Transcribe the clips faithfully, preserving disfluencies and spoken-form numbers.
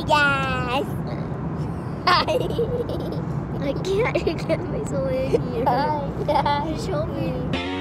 Yes. I can't get myself in here. Yeah. Show me.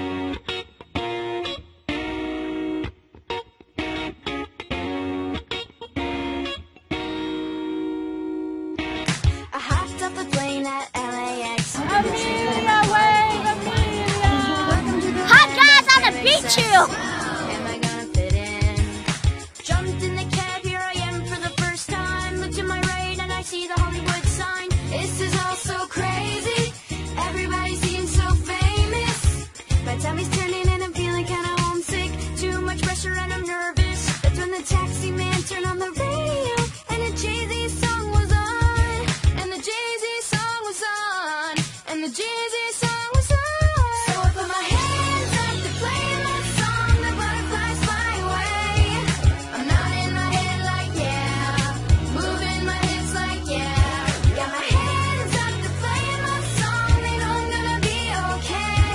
I hopped off the plane at L A X. Amelia, wait, Amelia. Hot guys on the beach, you. Am I gonna fit in? Jumped in the cab, here I am for the first time. Look to my right and I see the Hollywood sign. This is all so crazy. Everybody seems so famous. My tummy's turning and I'm feeling kinda homesick. Too much pressure and I'm nervous. That's when the taxi man turned on the radio and a Jay-Z song was on. And the Jay-Z song was on. And the Jay-Z song was on. So I put my hands up to play my song. The butterflies fly away. I'm nodding my head like yeah. Moving my hips like yeah. Got my hands up to play my song. They know I'm gonna be okay.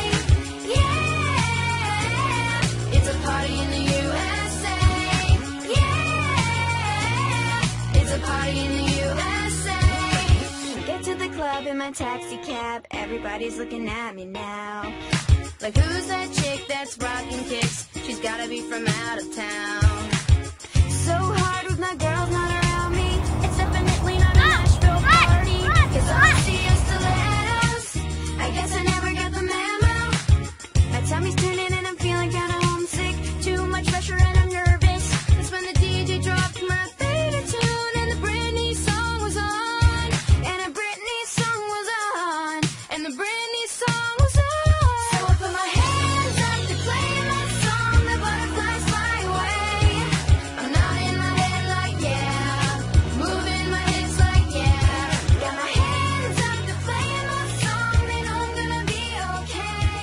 Yeah. It's a party in the U S A. Yeah. It's a party in the U S A. Get to the club in my taxi cab. Everybody's looking at me now. Like, who's that chick that's rocking kicks? She's gotta be from out of town. So hard with my girls not around me. It's definitely not a Nashville party. Cause all I see are stilettos. I guess I never got the memo. My tummy's turning and I'm feeling kinda homesick. Too much pressure and I'm nervous. That's when the D J dropped my favorite tune. And the Britney song was on. And a Britney song was on. And the Britney song was on. So I put my hands up to play my song. The butterflies fly away. I'm nodding my head like yeah. Moving my hips like yeah. Got my hands up to play my song. They know I'm gonna be okay.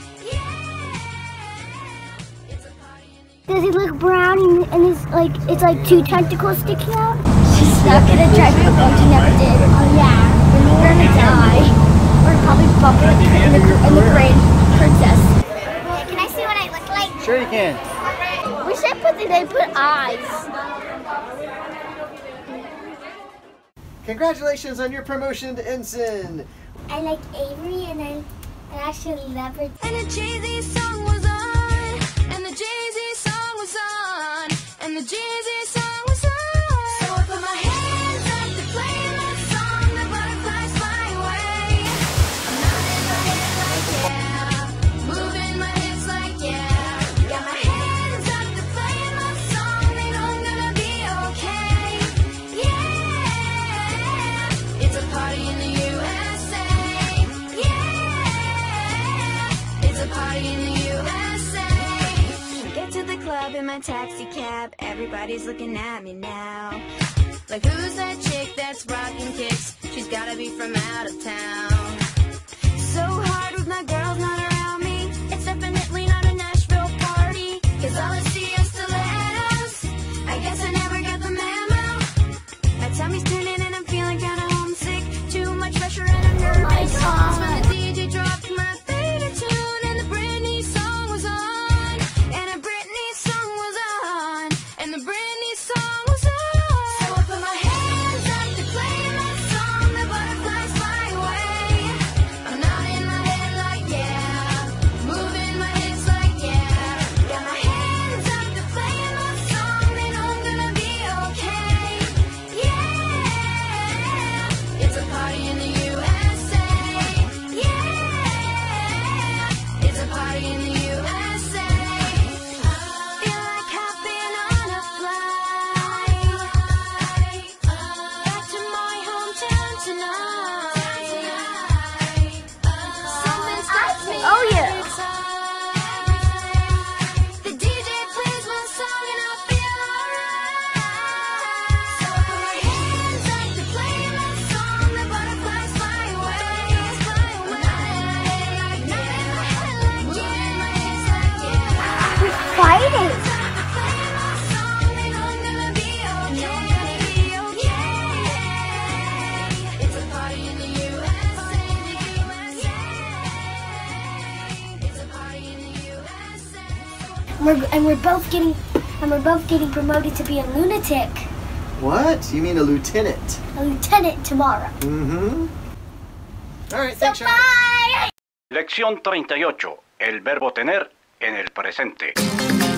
Yeah. It's a party in the Does he look brown and, and it's like it's like two tentacles sticking out? She's not gonna drive the boat. She never did. Oh yeah, we're gonna die. We're probably bumping in the, in the Grand Princess. Can I see what I look like? Sure you can. We should put the, they put eyes. Congratulations on your promotion to ensign. I like Avery and I, I actually love her. And the Jay-Z song was on. And the Jay-Z song was on. And the Jay-Z song was on. So I put my hands up to play my song. The butterflies fly away. I'm nodding my head like yeah. Moving my hips like yeah. Got my hands up to play my song. They know I'm gonna be okay. Yeah. It's a party in the U S A. Yeah. It's a party in the U S A. Get to the club in my taxi cab. Everybody's looking at me now. Like, who's that chick that's rocking kicks? She's gotta be from out of town. So hard with my girls not around me. It's definitely not a Nashville party. Cause all I see are stilettos. I guess I never got the memo. My tummy's turning and I'm feeling kinda homesick. Too much pressure and I'm nervous. That's when the D J dropped my favorite tune. And the Britney song was on. And a Britney song was on. And the Britney song was on. So I put my hands up to play my song. The butterflies fly away. I'm nodding my head like yeah. Moving my hips like yeah. Got my hands up to play my song. They know I'm gonna be okay. Yeah. It's a party in the U S A. Yeah. It's a party in the U S A. Feel like hopping on a flight back to my hometown tonight. Something stops me. Oh, yeah. The D J plays one song and I feel alright. So I put my hands up to play my song. The butterflies fly away. Fly away. Like moving my hips like yeah. We're fighting. It's a party in the U S A. It's a party in the U S A. We're, and we're both getting and we're both getting promoted to be a lunatic. What? You mean a lieutenant? A lieutenant tomorrow. Mm-hmm. All right, So thanks, Sean. bye! Lección treinta y ocho. El verbo tener en el presente.